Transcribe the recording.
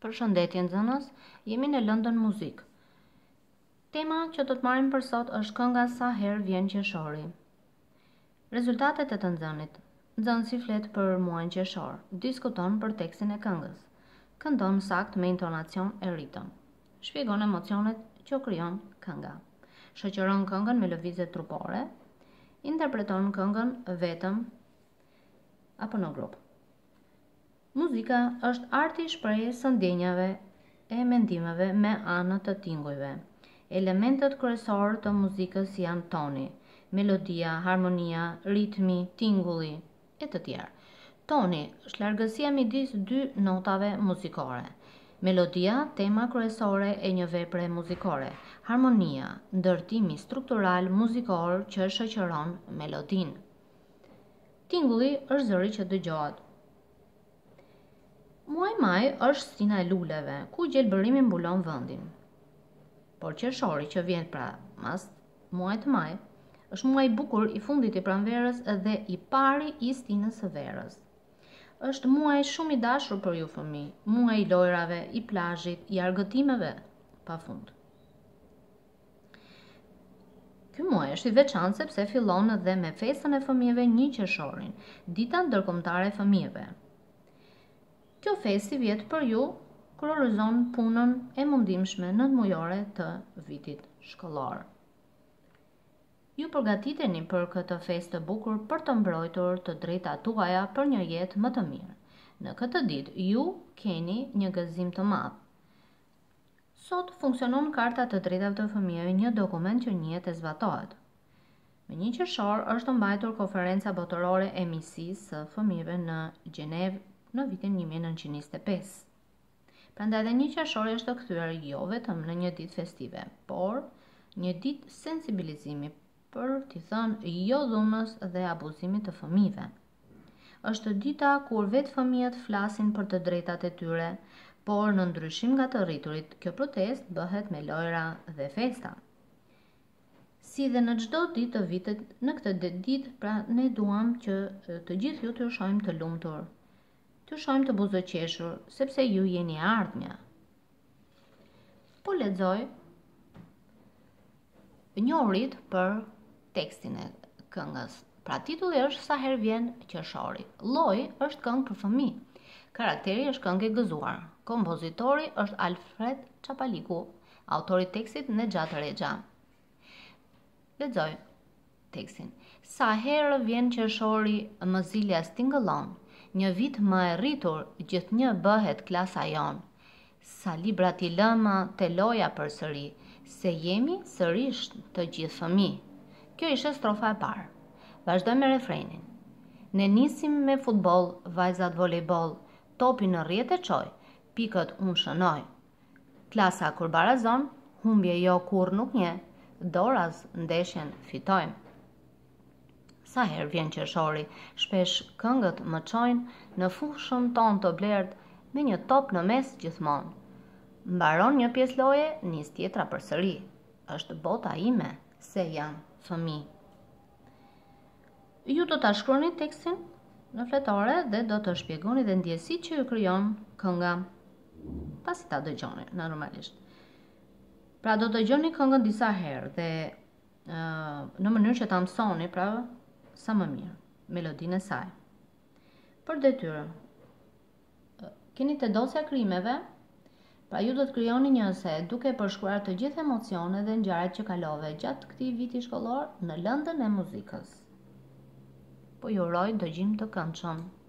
Përshëndetje nxënës, jemi në lëndën muzik. Tema që do të marrim për sot është kënga Sa herë vjen qershori. Rezultatet e të nxënit. Nxënësi flet për muajin qershor, diskuton për tekstin e këngës, këndon sakt me intonacion e ritëm, shpjegon emocionet që krijon kënga, shoqëron këngën me lëvizje trupore, interpreton këngën vetëm apo në grup. Muzika është arti i shprehjes së ndjenjave e mendimeve me anë të tingujve. Elementet kryesorë të muzikës janë toni, melodia, harmonia, ritmi, tingulli e të tjerë. Toni është largësia midis dy notave muzikore. Melodia, tema kryesore e një vepre muzikore. Harmonia, ndërtimi struktural muzikor që shoqëron melodinë. Tingulli është zëri që dëgjohet. Muaj maj është stina e luleve, ku gjelbërimi mbulon vendin. Por qershori që vjen pra mas muajit maj, është muaj i bukur i fundit i pranverës dhe i pari i stinës së verës. Është muaj shumë i dashur për ju fëmijë, muaj i lojrave, i plazhit, i argëtimeve pafund. Ky muaj është i veçantë sepse fillon edhe me festën e fëmijëve 1 qershorin, dita ndërkombëtare e fëmijëve. Kjo festi vjet për ju kurorëzon punën e mundimshme nëntmujore të vitit shkollor. Ju përgatiteni për këtë festë të bukur për të mbrojtur të drejtat tuaja për një jetë më të mirë. Në këtë ditë ju keni një gëzim të madh. Sot funksionon karta të drejtave të fëmijëve, një dokument që njihet e zbatohet. Me 1 qershor është mbajtur konferenca botërore e Micisë së fëmijëve në Gjenevë në vitin 1925. Prandaj edhe 1 qershori është kthyer jo vetëm në një ditë festive, por një ditë sensibilizimi për t'i thënë jo dhunës dhe abuzimit të fëmijëve. Është dita kur vetë fëmijët flasin për të drejtat e tyre, por në ndryshim nga të rriturit, kjo protestë bëhet me lojra dhe festa. Si dhe në çdo ditë të vitit, në këtë ditë pra ne duam që të gjithë ju të shohim të lumtur, të shohim të buzëqeshur, sepse ju jeni ardhmja. Po lexoj njohurit për tekstin e këngës. Pra titulli është Sa herë vjen qershori. Lloji është këngë për fëmijë. Karakteri është këngë e gëzuar. Kompozitori është Alfred Çapaliku, autori i tekstit Nexhat Rexha. Lexoj tekstin. Sa herë vjen qershori, mëzilja stingëllon. Një vit më e rritur, gjithnjë bëhet klasa jon. Sa libra t'i lëma te loja përsëri, se jemi sërish të gjithë fëmijë. Kjo ishte strofa e parë. Vazhdojmë me refrenin. Ne nisim me futboll, vajzat volejboll, topi në rrjet e çoj, pikët unë shënoj. Klasa kur barazon, humbje jo kur nuk nje, doraz ndeshjen fitojmë. Sa herë vjen qershori, shpesh këngët më çojnë në fushën tonë të blerët me një top në mes gjithmonë. Mbaron një pjesë loje, nis tjetra përsëri. Është bota ime, se janë fëmijë. Ju do ta shkruani tekstin në fletore dhe do të shpjegoni dhe ndjesitë që ju krijon kënga pasi ta dëgjoni normalisht. Pra do të dëgjoni këngën disa herë dhe në mënyrë që ta mësoni, pra sa më mirë, melodinë e saj. Për detyrë, keni të dosja krimeve, pra ju do të krijoni një ese duke përshkruar të gjithë emocionet dhe ngjarjet që kalove gjatë këtij viti shkollor në lëndën e muzikës. Po ju uroj dëgjim të këndshëm.